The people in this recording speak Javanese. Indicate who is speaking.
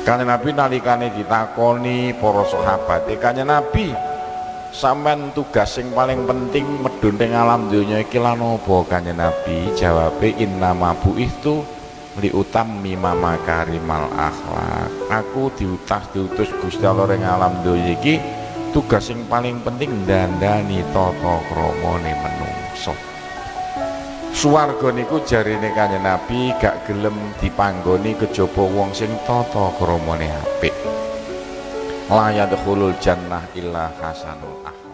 Speaker 1: Kanjeng Nabi nalikane ditakoni para sahabat, Kanjeng Nabi sampean tugas sing paling penting medhun ing alam donya iki lan apa? Kanjeng Nabi jawabe innama buistu li utammi makarimal akhlak. Aku diutus Gusti Allah ing alam donya iki tugas sing paling penting ndandani tata kramane menungso. Swarga niku jarine Kanjeng Nabi gak gelem dipanggoni kejaba wong sing tata kramane apik. La yadkhulul jannah illa hasanul akhlaq.